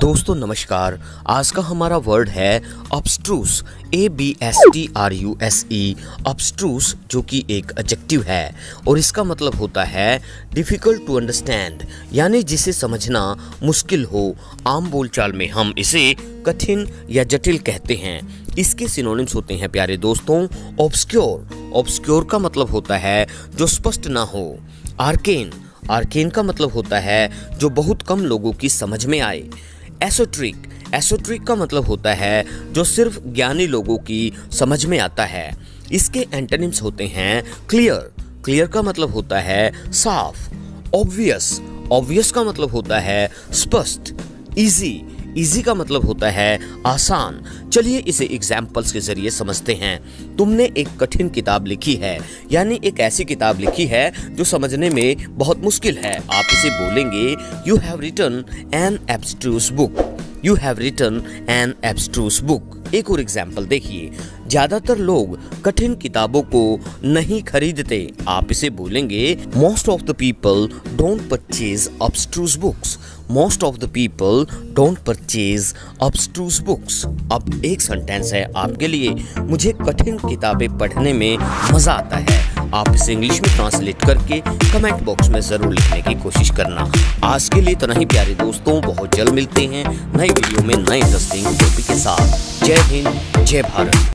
दोस्तों नमस्कार। आज का हमारा वर्ड है ऑब्स्ट्रूस, ABSTRUSE, ऑब्स्ट्रूस, जो कि एक एडजेक्टिव है और इसका मतलब होता है डिफ़िकल्ट टू अंडरस्टैंड, यानी जिसे समझना मुश्किल हो। आम बोलचाल में हम इसे कठिन या जटिल कहते हैं। इसके सिनोनिम्स होते हैं प्यारे दोस्तों, ऑब्सक्योर, ऑब्सक्योर का मतलब होता है जो स्पष्ट ना हो। आर्केन, आर्केन का मतलब होता है जो बहुत कम लोगों की समझ में आए। एसोट्रिक, एसोट्रिक का मतलब होता है जो सिर्फ ज्ञानी लोगों की समझ में आता है। इसके एंटोनिम्स होते हैं क्लियर, क्लियर का मतलब होता है साफ। ऑब्वियस, ऑब्वियस का मतलब होता है स्पष्ट। इजी, इजी का मतलब होता है आसान। चलिए इसे एग्जाम्पल्स के जरिए समझते हैं। तुमने एक कठिन किताब लिखी है, यानी एक ऐसी किताब लिखी है जो समझने में बहुत मुश्किल है। आप इसे बोलेंगे you have written an abstruse book, you have written an abstruse book. एक और एग्जाम्पल देखिए, ज्यादातर लोग कठिन किताबों को नहीं खरीदते। आप इसे बोलेंगे most of the people don't purchase abstruse books, most of the people don't purchase abstruse books. अब एक सेंटेंस है आपके लिए, मुझे कठिन किताबें पढ़ने में मजा आता है। आप इसे इंग्लिश में ट्रांसलेट करके कमेंट बॉक्स में जरूर लिखने की कोशिश करना। आज के लिए तो नहीं प्यारे दोस्तों, बहुत जल्द मिलते हैं नई वीडियो में नए इंटरेस्टिंग टॉपिक के साथ। जय हिंद, जय भारत।